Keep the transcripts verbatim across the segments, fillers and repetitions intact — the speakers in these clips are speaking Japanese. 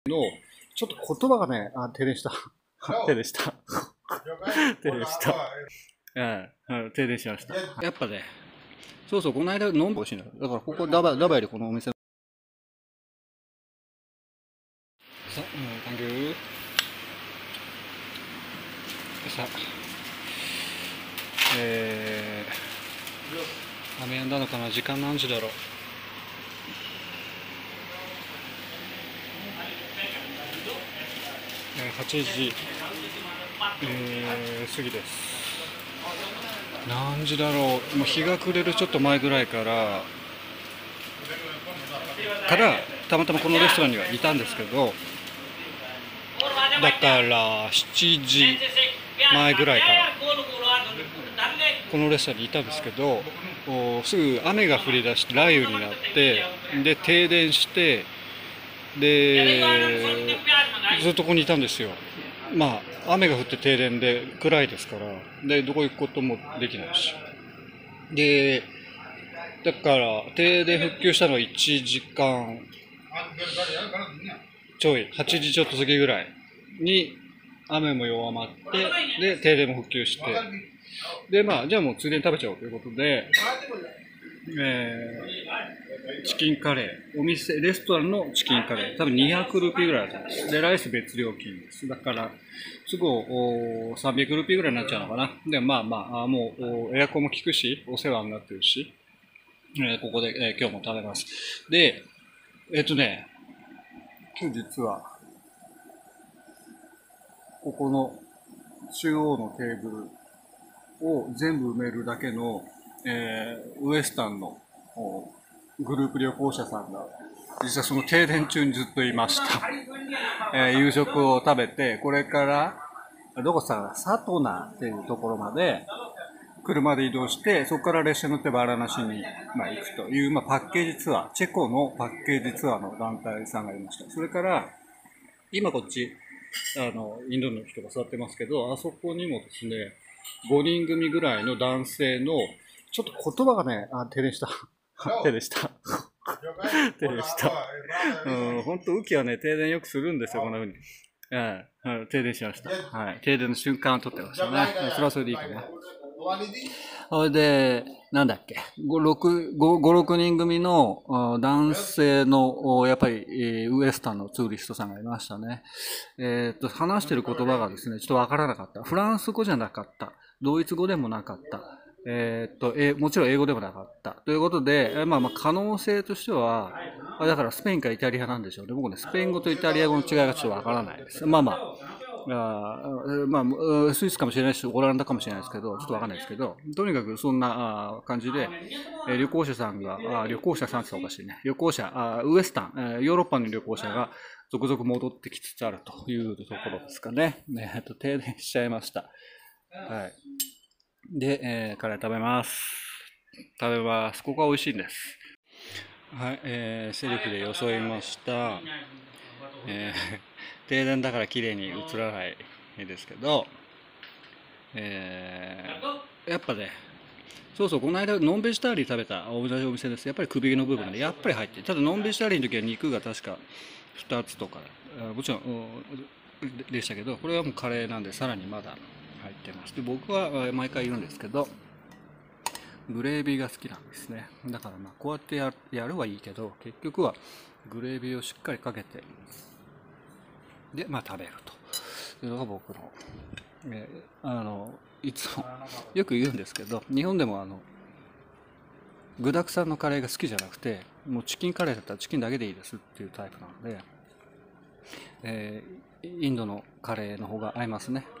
の、ちょっと言葉がね、あ、停電した。停電した。停電した。うん、停電しました。やっぱね、そうそう、この間飲んでほしいの。だからここダバ、ダバよりこのお店。さあ、うん、サンキュー。さあ、えー、雨やんだのかな、時間何時だろう。はちじ、えー、過ぎです。何時だろう、もう日が暮れるちょっと前ぐらいからからたまたまこのレストランにはいたんですけど、だからしちじまえぐらいからこのレストランにいたんですけど、すぐ雨が降り出して雷雨になって、で停電して、でずっとここにいたんですよ。まあ雨が降って停電で暗いですから、でどこ行くこともできないし、でだから停電復旧したのはいちじかんちょい、はちじちょっと過ぎぐらいに雨も弱まって、で停電も復旧して、でまあじゃあもうついでに食べちゃおうということで、えー、チキンカレー、お店レストランのチキンカレー、多分にひゃくルピーぐらいだったんです。でライス別料金です。だからすぐさんびゃくルピーぐらいになっちゃうのかな。でまあまあもうエアコンも効くし、お世話になってるし、えー、ここで、えー、今日も食べます。でえっとね今日実はここの中央のテーブルを全部埋めるだけの、えー、ウエスタンのグループ旅行者さんが実はその停電中にずっといました。えー、夕食を食べて、これからどこさサトナっていうところまで車で移動して、そこから列車に乗ってバラナシに、まあ、行くという、まあ、パッケージツアー、チェコのパッケージツアーの団体さんがいました。それから今こっちあのインドの人が座ってますけど、あそこにもですねごにん組ぐらいの男性の、ちょっと言葉がね、あ、停電した。停電した。停電した。うん、本当、雨季はね、停電よくするんですよ、こんな風に。うん、停電しました。はい。停電の瞬間を撮ってましたね。それはそれでいいかな。それで、なんだっけ、ご、ろく、ご、ろくにん組の男性の、やっぱり、ウエスタンのツーリストさんがいましたね。えっと、話してる言葉がですね、ちょっとわからなかった。フランス語じゃなかった。ドイツ語でもなかった。えっと、え、もちろん英語でもなかった。ということで、まあまあ可能性としては、だからスペインかイタリアなんでしょうね。僕ね、スペイン語とイタリア語の違いがちょっとわからないです。まあまあ、あまあ、スイスかもしれないし、オランダかもしれないですけど、ちょっとわかんないですけど、とにかくそんな感じで、旅行者さんが、旅行者さんっておかしいね。旅行者、ウエスタン、ヨーロッパの旅行者が続々戻ってきつつあるというところですかね。ね、えっと、停電しちゃいました。はい。で、えー、カレー食べます。食べます。ここは美味しいんです。はい、えー、セルフでよそいました。えー、停電だから綺麗に映らないですけど、えー、やっぱね、そうそう、この間ノンベジタリー食べた同じお店です。やっぱり首の部分がね、やっぱり入ってる。ただノンベジタリーの時は肉が確かふたつとか、もちろんでしたけど、これはもうカレーなんでさらにまだ入ってます。で、僕は毎回言うんですけど、グレービーが好きなんですね。だからまあこうやってややるはいいけど、結局はグレービーをしっかりかけて、で、まあ食べるというのが僕の、えー、あの、いつもよく言うんですけど、日本でもあの、具沢山のカレーが好きじゃなくて、もうチキンカレーだったらチキンだけでいいですっていうタイプなので、えー、インドのカレーの方が合いますね。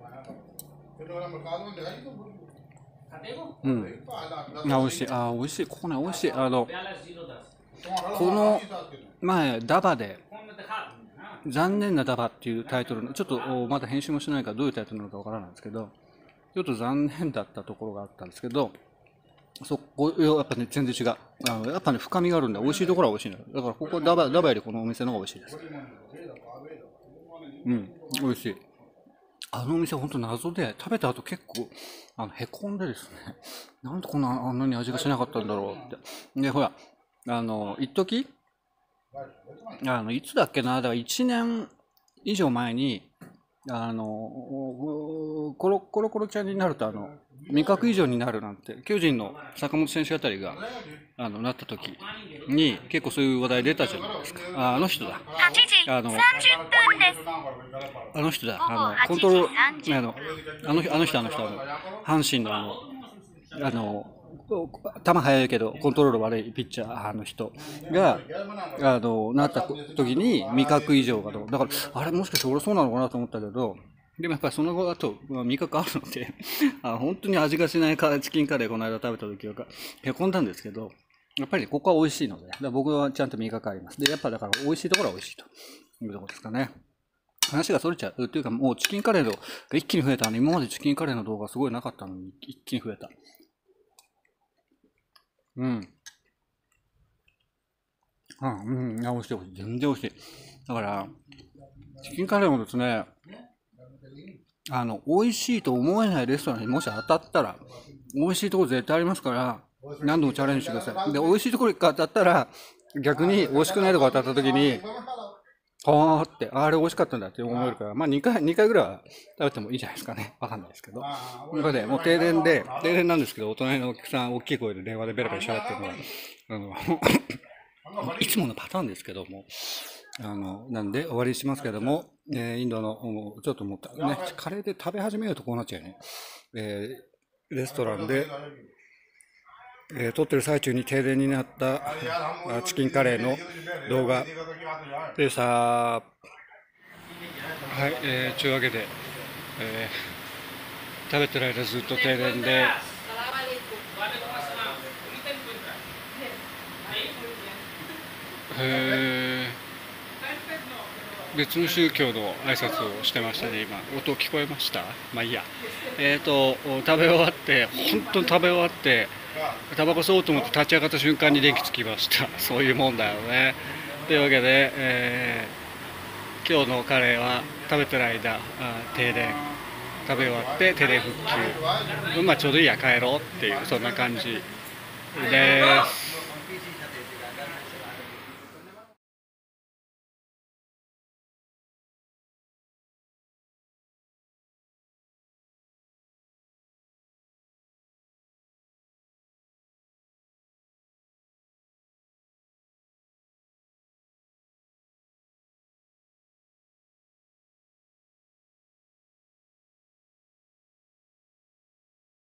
うん。あ、美味しい。あ、美味しい。ここね、美味しい。あの、この前、ダバで、残念なダバっていうタイトルの、ちょっとまだ編集もしないからどういうタイトルなのかわからないんですけど、ちょっと残念だったところがあったんですけど、そこ、やっぱね、全然違う。あのやっぱね、深みがあるんで、美味しいところは美味しいのよ。だからここダバ、ダバよりこのお店の方が美味しいです。うん、美味しい。あのお店は本当謎で、食べた後結構、あの、へこんでですね、なんでこんな、あんなに味がしなかったんだろうって。で、ほら、あの、一時あのいつだっけな、だからいちねん以上前に、あのコロコロコロちゃんになるとあの味覚異常になるなんて、巨人の坂本選手あたりがあのなった時に結構そういう話題出たじゃないですか。あ、あの人だ。あのあの人だ。あのコントロール、あのあのあの人あの人あの阪神のあのあの球速いけどコントロール悪いピッチャーあの人があのなった時に味覚異常がどうだから、あれもしかして俺そうなのかなと思ったけど、でもやっぱりその後だと味覚あるのであ、本当に味がしないチキンカレーこの間食べた時はへこんだんですけど、やっぱりここは美味しいので、だから僕はちゃんと味覚あります。でやっぱだから美味しいところは美味しいというところですかね。話がそれちゃうというか、もうチキンカレーが一気に増えたの。今までチキンカレーの動画すごいなかったのに一気に増えた。うん。うん、うん、いや、美味しい、美味しい。全然美味しい。だから、チキンカレーもですね、あの、美味しいと思えないレストランにもし当たったら、美味しいところ絶対ありますから、何度もチャレンジしてください。で、美味しいところが当たったら、逆に美味しくないところ当たった時に、あーって、あれ美味しかったんだって思えるから、まあにかい、にかいぐらいは食べてもいいじゃないですかね。わかんないですけど。ということで、もう停電で、停電なんですけど、お隣のお客さん、大きい声で電話でベラベラ喋ってるのは、あの、いつものパターンですけども、あの、なんで終わりにしますけども、えー、インドの、ちょっと思ったね、カレーで食べ始めるとこうなっちゃうよね。えー、レストランで、えー、撮ってる最中に停電になったチキンカレーの動画でさ、はい、えー、というわけで、えー、食べてる間ずっと停電で、えー、別の宗教の挨拶をしてましたね、今。音聞こえました？まあいいや。えっと、食べ終わって、本当に食べ終わって、タバコ吸おうと思って立ち上がった瞬間に電気つきました。そういうもんだよね。というわけで、えー、今日のカレーは食べてる間、あ停電、食べ終わって停電復旧。まあちょうどいいや、帰ろうっていう、そんな感じです。